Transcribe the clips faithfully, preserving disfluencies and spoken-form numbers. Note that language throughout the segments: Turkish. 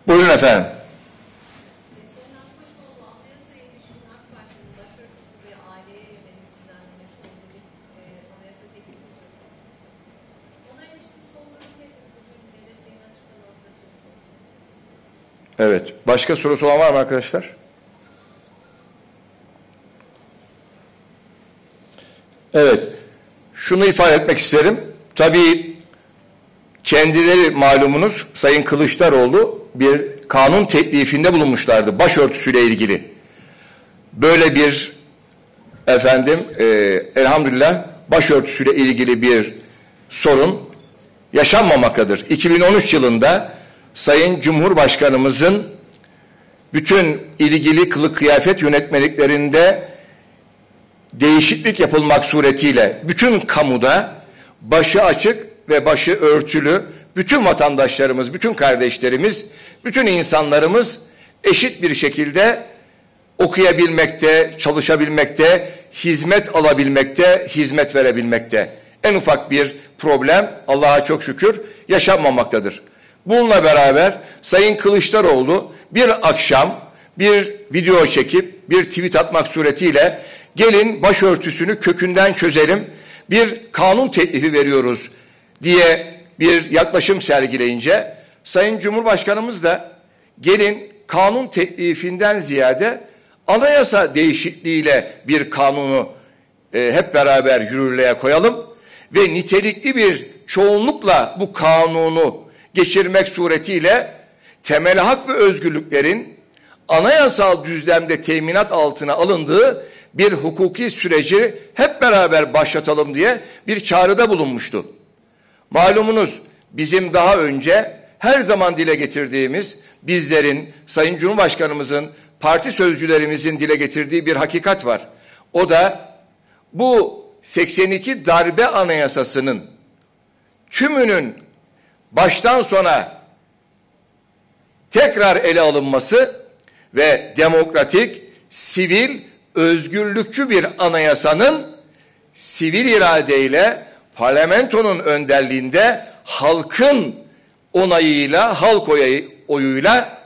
Buyurun efendim. Evet. Başka sorusu olan var mı arkadaşlar? Evet. Şunu ifade etmek isterim. Tabii kendileri malumunuz Sayın Kılıçdaroğlu bir kanun teklifinde bulunmuşlardı başörtüsüyle ilgili. Böyle bir efendim e, elhamdülillah başörtüsüyle ilgili bir sorun yaşanmamaktadır. iki bin on üç yılında Sayın Cumhurbaşkanımızın bütün ilgili kılık kıyafet yönetmeliklerinde değişiklik yapılmak suretiyle bütün kamuda başı açık ve başı örtülü bütün vatandaşlarımız, bütün kardeşlerimiz, bütün insanlarımız eşit bir şekilde okuyabilmekte, çalışabilmekte, hizmet alabilmekte, hizmet verebilmekte. En ufak bir problem Allah'a çok şükür yaşanmamaktadır. Bununla beraber Sayın Kılıçdaroğlu bir akşam bir video çekip bir tweet atmak suretiyle gelin başörtüsünü kökünden çözelim, bir kanun teklifi veriyoruz diye bir yaklaşım sergileyince Sayın Cumhurbaşkanımız da gelin kanun teklifinden ziyade anayasa değişikliğiyle bir kanunu e, hep beraber yürürlüğe koyalım ve nitelikli bir çoğunlukla bu kanunu geçirmek suretiyle temel hak ve özgürlüklerin anayasal düzlemde teminat altına alındığı bir hukuki süreci hep beraber başlatalım diye bir çağrıda bulunmuştu. Malumunuz bizim daha önce her zaman dile getirdiğimiz, bizlerin, Sayın Cumhurbaşkanımızın, parti sözcülerimizin dile getirdiği bir hakikat var. O da bu seksen iki darbe anayasasının tümünün baştan sona tekrar ele alınması ve demokratik, sivil, özgürlükçü bir anayasanın sivil iradeyle parlamentonun önderliğinde halkın onayıyla, halk oyuyla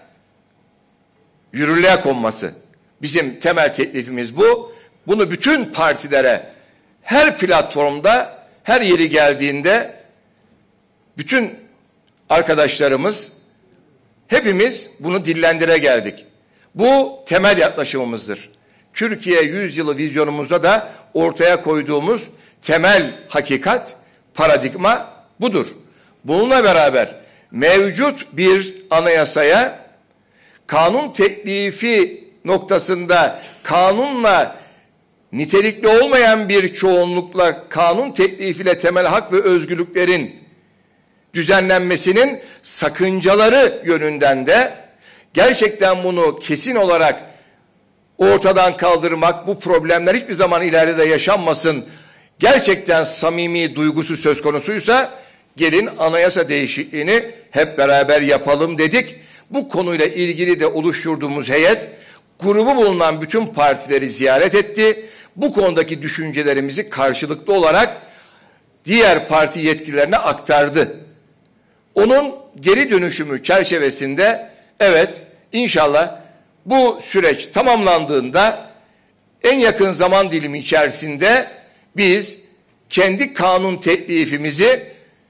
yürürlüğe konması. Bizim temel teklifimiz bu. Bunu bütün partilere her platformda, her yeri geldiğinde bütün arkadaşlarımız, hepimiz bunu dillendire geldik. Bu temel yaklaşımımızdır. Türkiye yüzyılı vizyonumuzda da ortaya koyduğumuz temel hakikat, paradigma budur. Bununla beraber mevcut bir anayasaya kanun teklifi noktasında kanunla nitelikli olmayan bir çoğunlukla kanun teklifiyle temel hak ve özgürlüklerin düzenlenmesinin sakıncaları yönünden de gerçekten bunu kesin olarak ortadan kaldırmak, bu problemler hiçbir zaman ileride yaşanmasın, gerçekten samimi duygusu söz konusuysa gelin anayasa değişikliğini hep beraber yapalım dedik. Bu konuyla ilgili de oluşturduğumuz heyet grubu bulunan bütün partileri ziyaret etti. Bu konudaki düşüncelerimizi karşılıklı olarak diğer parti yetkililerine aktardı. Onun geri dönüşümü çerçevesinde evet inşallah bu süreç tamamlandığında en yakın zaman dilimi içerisinde biz kendi kanun teklifimizi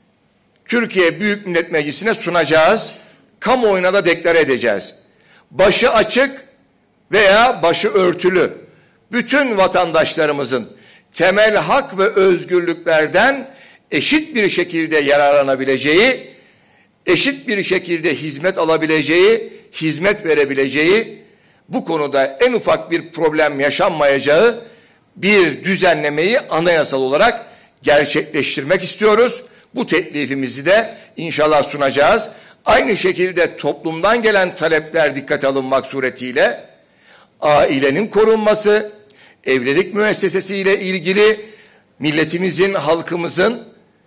Türkiye Büyük Millet Meclisi'ne sunacağız. Kamuoyuna da deklare edeceğiz. Başı açık veya başı örtülü bütün vatandaşlarımızın temel hak ve özgürlüklerden eşit bir şekilde yararlanabileceği, eşit bir şekilde hizmet alabileceği, hizmet verebileceği, bu konuda en ufak bir problem yaşanmayacağı bir düzenlemeyi anayasal olarak gerçekleştirmek istiyoruz. Bu teklifimizi de inşallah sunacağız. Aynı şekilde toplumdan gelen talepler dikkate alınmak suretiyle ailenin korunması, evlilik müessesesiyle ilgili milletimizin, halkımızın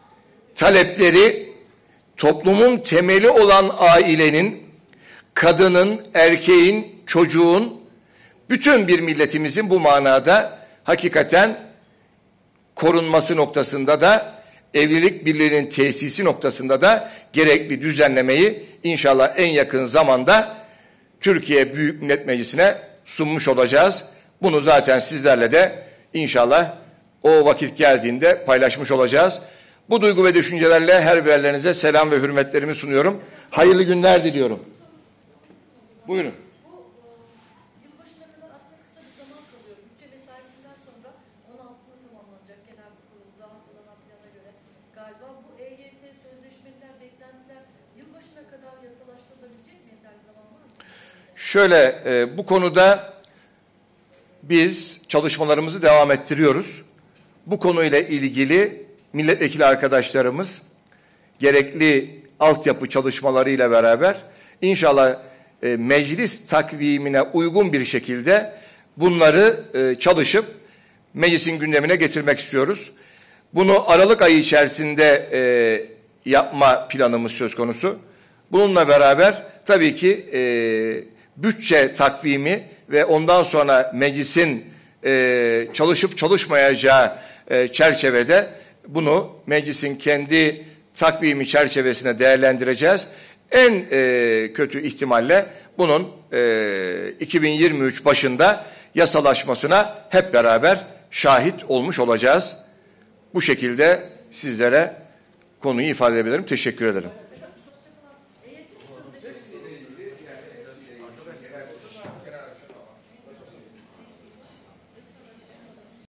talepleri, toplumun temeli olan ailenin, kadının, erkeğin, çocuğun, bütün bir milletimizin bu manada hakikaten korunması noktasında da evlilik birliğinin tesisi noktasında da gerekli düzenlemeyi inşallah en yakın zamanda Türkiye Büyük Millet Meclisi'ne sunmuş olacağız. Bunu zaten sizlerle de inşallah o vakit geldiğinde paylaşmış olacağız. Bu duygu ve düşüncelerle her birlerinize selam ve hürmetlerimi sunuyorum. Hayırlı günler diliyorum. Buyurun. Yılbaşına kadar aslında kısa bir zaman kalıyor. Bütçe mesaisinden sonra on altısında tamamlanacak genel kurulda hazırlanan plana göre. Galiba bu E Y T sözleşmeler, beklentiler yılbaşına kadar yasalaştırılabilecek mi? Yeterli zaman var mı? Şöyle e, bu konuda biz çalışmalarımızı devam ettiriyoruz. Bu konuyla ilgili milletvekili arkadaşlarımız gerekli altyapı çalışmalarıyla beraber inşallah e, meclis takvimine uygun bir şekilde bunları e, çalışıp meclisin gündemine getirmek istiyoruz. Bunu Aralık ayı içerisinde e, yapma planımız söz konusu. Bununla beraber tabii ki e, bütçe takvimi ve ondan sonra meclisin e, çalışıp çalışmayacağı e, çerçevede bunu meclisin kendi takvimi çerçevesine değerlendireceğiz. En e, kötü ihtimalle bunun e, iki bin yirmi üç başında yasalaşmasına hep beraber şahit olmuş olacağız. Bu şekilde sizlere konuyu ifade edebilirim. Teşekkür ederim.